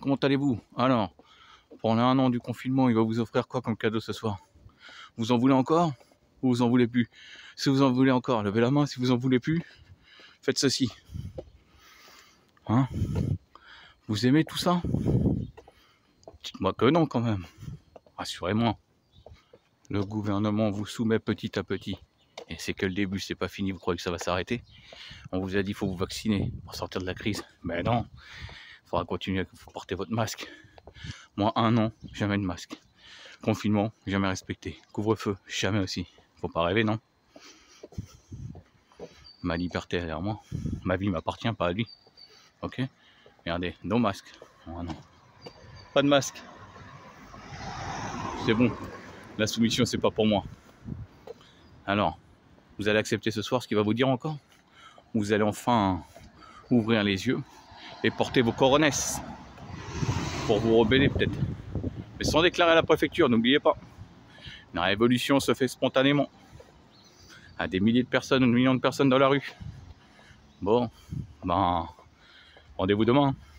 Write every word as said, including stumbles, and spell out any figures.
comment allez-vous? Alors, pendant un an du confinement, il va vous offrir quoi comme cadeau ce soir? Vous en voulez encore? Ou vous en voulez plus? Si vous en voulez encore, levez la main. Si vous en voulez plus, faites ceci. Hein? Vous aimez tout ça? Dites-moi que non quand même. Rassurez-moi. Le gouvernement vous soumet petit à petit. Et c'est que le début, c'est pas fini, vous croyez que ça va s'arrêter? On vous a dit qu'il faut vous vacciner pour sortir de la crise. Mais non, il faudra continuer à porter votre masque. Moi, un an, jamais de masque. Confinement, jamais respecté. Couvre-feu, jamais aussi. Faut pas rêver, non? Ma liberté est derrière moi. Ma vie m'appartient, pas à lui. Ok? Regardez, non masque. Oh non. Pas de masque. C'est bon. La soumission, c'est pas pour moi. Alors, vous allez accepter ce soir ce qu'il va vous dire encore? Vous allez enfin ouvrir les yeux et porter vos coronesses pour vous rebeller peut-être. Mais sans déclarer à la préfecture, n'oubliez pas. La révolution se fait spontanément. À des milliers de personnes, des millions de personnes dans la rue. Bon, ben, rendez-vous demain.